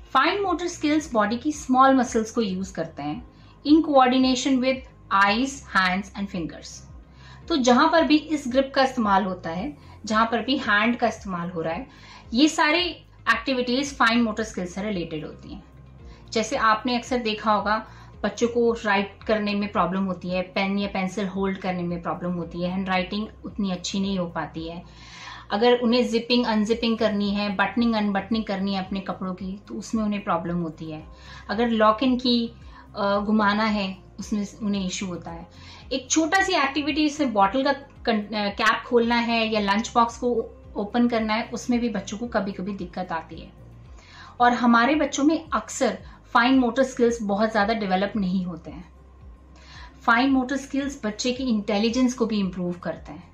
Fine motor skills body की small muscles को use करते हैं in coordination with eyes, hands and fingers. तो जहां पर भी इस ग्रिप का इस्तेमाल होता है, जहां पर भी हैंड का इस्तेमाल हो रहा है, ये सारी एक्टिविटीज फाइन मोटर स्किल्स से रिलेटेड होती हैं। जैसे आपने अक्सर देखा होगा बच्चों को राइट करने में प्रॉब्लम होती है, पेन या पेंसिल होल्ड करने में प्रॉब्लम होती है, हैंड राइटिंग उतनी अच्छी नहीं हो पाती है। अगर उन्हें जिपिंग अनजिपिंग करनी है, बटनिंग अनबटनिंग करनी है अपने कपड़ों की, तो उसमें उन्हें प्रॉब्लम होती है। अगर लॉक इन की घुमाना है, उसमें उन्हें इश्यू होता है। एक छोटा सी एक्टिविटी से बॉटल का कैप खोलना है या लंच बॉक्स को ओपन करना है, उसमें भी बच्चों को कभी कभी दिक्कत आती है। और हमारे बच्चों में अक्सर फाइन मोटर स्किल्स बहुत ज्यादा डेवलप नहीं होते हैं। फाइन मोटर स्किल्स बच्चे की इंटेलिजेंस को भी इंप्रूव करते हैं।